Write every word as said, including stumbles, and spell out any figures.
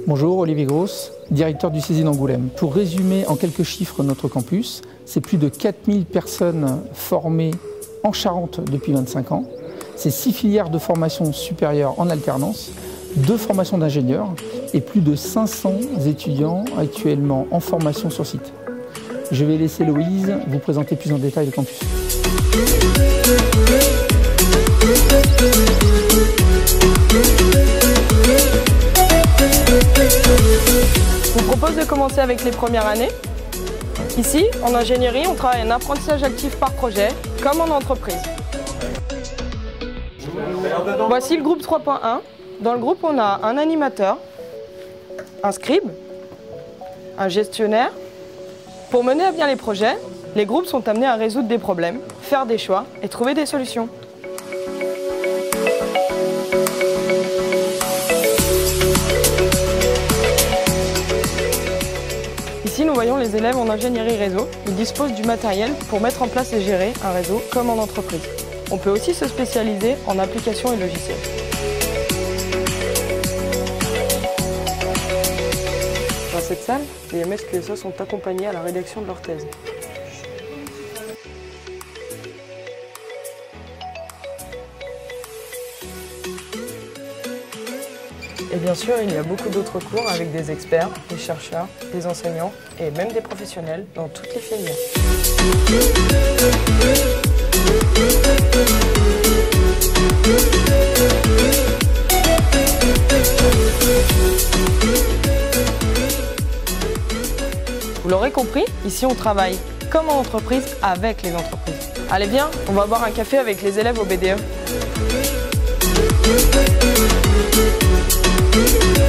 Bonjour, Olivier Gross, directeur du CESI d'Angoulême. Pour résumer en quelques chiffres notre campus, c'est plus de quatre mille personnes formées en Charente depuis vingt-cinq ans. C'est six filières de formation supérieure en alternance, deux formations d'ingénieurs et plus de cinq cents étudiants actuellement en formation sur site. Je vais laisser Loïse vous présenter plus en détail le campus. Je vous propose de commencer avec les premières années. Ici, en ingénierie, on travaille un apprentissage actif par projet, comme en entreprise. Voici le groupe trois point un. Dans le groupe, on a un animateur, un scribe, un gestionnaire. Pour mener à bien les projets, les groupes sont amenés à résoudre des problèmes, faire des choix et trouver des solutions. Ici, nous voyons les élèves en ingénierie réseau. Ils disposent du matériel pour mettre en place et gérer un réseau comme en entreprise. On peut aussi se spécialiser en applications et logiciels. Dans cette salle, les M S Q S A sont accompagnés à la rédaction de leur thèse. Et bien sûr, il y a beaucoup d'autres cours avec des experts, des chercheurs, des enseignants et même des professionnels dans toutes les filières. Vous l'aurez compris, ici on travaille comme en entreprise avec les entreprises. Allez bien, on va boire un café avec les élèves au B D E.